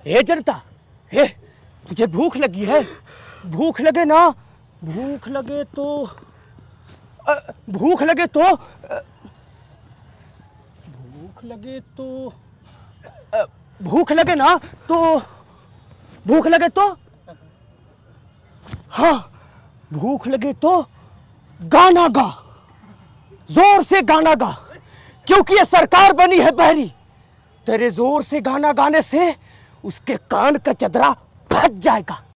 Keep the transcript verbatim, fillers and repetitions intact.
हे जनता, हे तुझे भूख लगी है? भूख लगे ना, भूख लगे तो अ, भूख लगे तो अ, भूख लगे तो अ, भूख लगे ना तो भूख लगे तो हाँ, भूख लगे तो गाना गा, जोर से गाना गा, क्योंकि ये सरकार बनी है बहरी। तेरे जोर से गाना गाने से उसके कान का चदरा फट जाएगा।